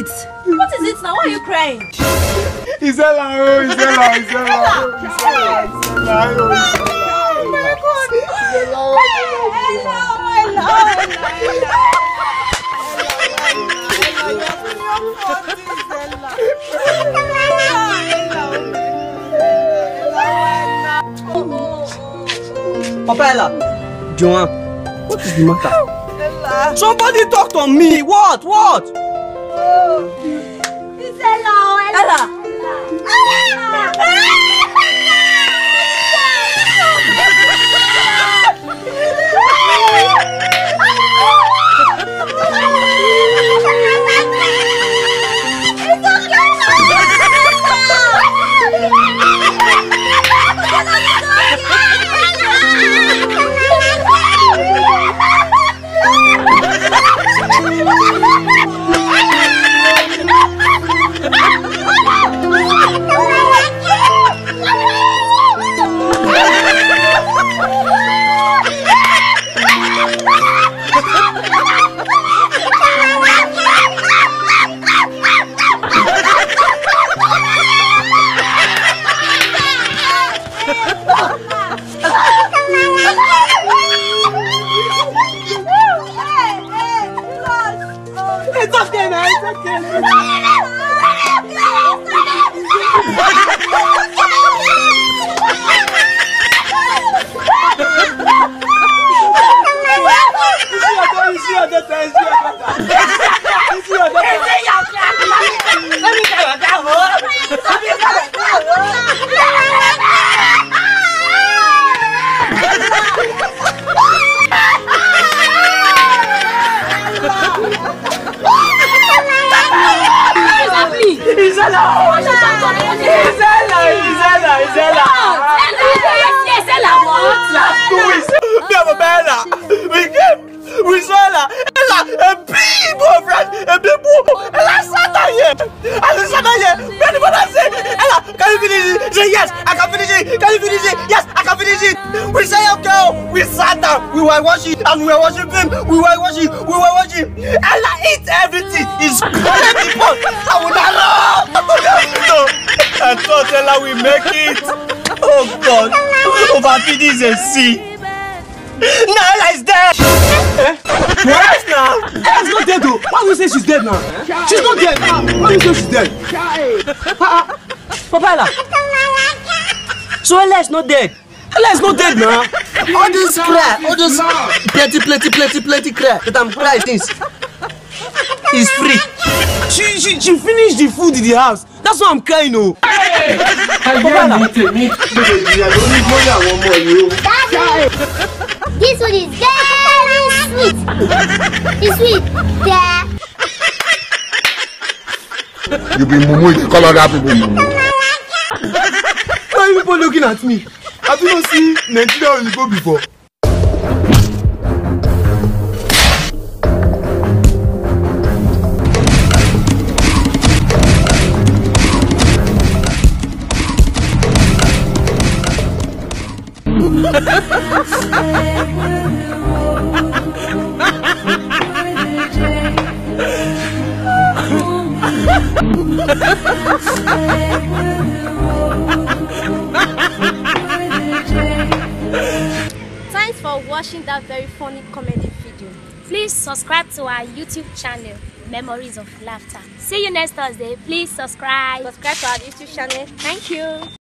it? What is it now? Why are you crying? Isela. Oh my God! Papa Ella, Joanne, what is the matter? Ella. Somebody talk to me. What? It's Ella. We saw Ella, a big boyfriend, a big boo. Ella sat here. Many people say, Ella, can you finish it? Say yes, I can finish it. Can you finish it? Yes, I can finish it. We say okay. We sat down. We were watching and we were watching film. We were watching. Ella eats everything. It's crazy. I would not know. I thought Ella will make it. Oh God, overfeeding is a sin. Now Ella is dead! What now? Ella's not dead though! Why do you say she's dead now? She's not dead! Why do you say she's dead? Papa Ella! So Ella is not dead! Ella is not dead now! All this cry, all this plenty cry that I'm crying things is free. She finished the food in the house. That's why I'm crying oh! Papa Ella! This one is very sweet. It's sweet. Yeah. You be mumu, call other people mumu. Why are people looking at me? Have you not seen Nigeria on the go before? Thanks for watching that very funny comedy video. Please subscribe to our YouTube channel, Memories of Laughter. See you next Thursday. Please subscribe. Subscribe to our YouTube channel. Thank you.